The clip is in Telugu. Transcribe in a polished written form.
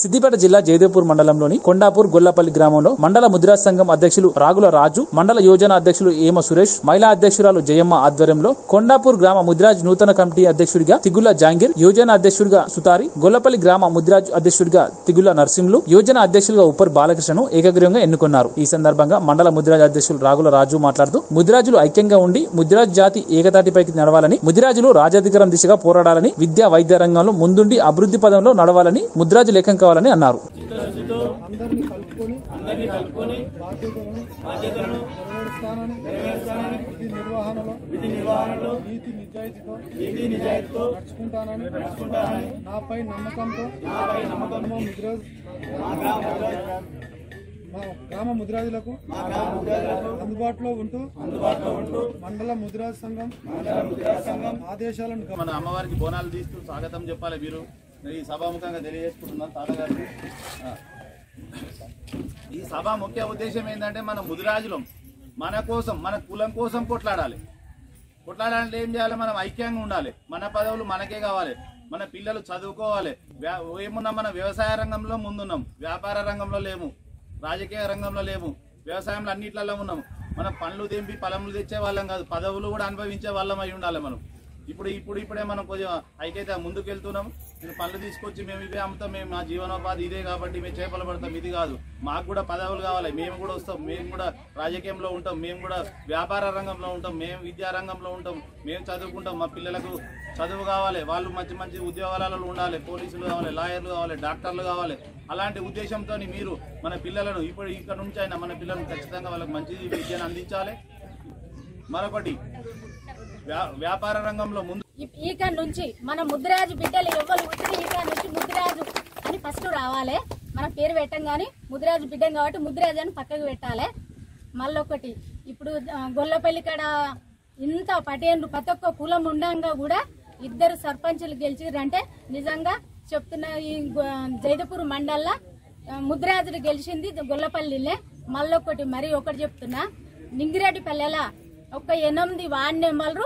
సిద్దిపేట జిల్లా జయదేవ్పూర్ మండలంలోని కొండాపూర్ గొల్లపల్లి గ్రామంలో మండల ముద్రా సంఘం అధ్యక్షులు రాగుల రాజు, మండల యోజన అధ్యక్షులు ఏమ సురేష్, మహిళా అధ్యక్షురాలు జయమ్మ ఆధ్వర్యంలో కొండాపూర్ గ్రామ ముద్రాజ్ నూతన కమిటీ అధ్యక్షుడిగా తిగుల జాంగీర్, యోజన అధ్యక్షుడిగా సుతారి, గొల్లపల్లి గ్రామ ముద్రాజ్ అధ్యక్షుడిగా తిగుల నర్సింహులు, యోజన అధ్యక్షులుగా ఉప్పర్ బాలకృష్ణను ఏకగ్రీవంగా ఎన్నుకున్నారు. ఈ సందర్భంగా మండల ముద్రాజ్ అధ్యక్షులు రాగుల రాజు మాట్లాడుతూ ముద్రాజులు ఐక్యంగా ఉండి ముద్రాజ్ జాతి ఏకతాటిపైకి నడవాలని, ముద్రాజులు రాజాధికారం దిశగా పోరాడాలని, విద్యా వైద్య రంగంలో ముందుండి అభివృద్ధి పదంలో నడవాలని ముద్రాజు లేఖం కావాలని అన్నారు. నాపై నమ్మకంతో గ్రామ ముద్రాజులకు అందుబాటులో ఉంటూ మండల ముద్రాజ్ సంఘం ఆదేశాలను మన అమ్మవారికి బోనాలు తీస్తూ స్వాగతం చెప్పాలి. మీరు ఈ సభాముఖంగా తెలియజేసుకుంటున్నాను తాతగారు. ఈ సభ ముఖ్య ఉద్దేశం ఏంటంటే మన ముదిరాజులం మన కోసం, మన కులం కోసం కొట్లాడాలంటే ఏం చేయాలి? మనం ఐక్యంగా ఉండాలి. మన పదవులు మనకే కావాలి. మన పిల్లలు చదువుకోవాలి. ఏమున్నా మన వ్యవసాయ రంగంలో ముందున్నాం, వ్యాపార రంగంలో లేము, రాజకీయ రంగంలో లేము, వ్యవసాయంలో అన్నిట్లలో ఉన్నాము. మనం పండ్లు తెంపి పొలములు తెచ్చే వాళ్ళం కాదు, పదవులు కూడా అనుభవించే వాళ్ళం అయి ఉండాలి. మనం ఇప్పుడే మనం కొంచెం ఐక్యత ముందుకు వెళ్తున్నాం. నేను పనులు తీసుకొచ్చి మేము ఇవే అమ్ముతాం, మేము మా జీవనోపాధి ఇదే కాబట్టి మేము చేపలు పడతాం, ఇది కాదు. మాకు కూడా పదవులు కావాలి, మేము కూడా వస్తాం, మేము కూడా రాజకీయంలో ఉంటాం, మేము కూడా వ్యాపార రంగంలో ఉంటాం, మేము విద్యా రంగంలో ఉంటాం, మేము చదువుకుంటాం. మా పిల్లలకు చదువు కావాలి, వాళ్ళు మంచి మంచి ఉద్యోగాలలో ఉండాలి, పోలీసులు కావాలి, లాయర్లు కావాలి, డాక్టర్లు కావాలి. అలాంటి ఉద్దేశంతో మీరు మన పిల్లలను ఇక్కడ నుంచి అయినా మన పిల్లలను ఖచ్చితంగా వాళ్ళకి మంచి విద్యను అందించాలి. మరొకటి వ్యాపార రంగంలో ముందు ఈక నుంచి మన ముద్రాజు బిడ్డలు ఎవరు వచ్చినా ఈక నుంచి ముద్రాజు అని ఫస్ట్ రావాలి. మన పేరు పెట్టం కానీ ముద్రాజు బిడ్డం కాబట్టి ముద్రాజు అని పక్కకు పెట్టాలి. మళ్ళొకటి ఇప్పుడు గొల్లపల్లి కాడ ఇంత పటేన్లు ప్రతి ఒక్క కులం ఉండంగా కూడా 2 సర్పంచులు గెలిచిరంటే నిజంగా చెప్తున్న ఈ జైదపూర్ మండల్లో ముద్రాజులు గెలిచింది గొల్లపల్లిలే. మళ్ళొకటి మరి ఒకటి చెప్తున్నా, నింగిరెడ్డి పల్లెల ఒక 8 వార్డు నెంబర్లు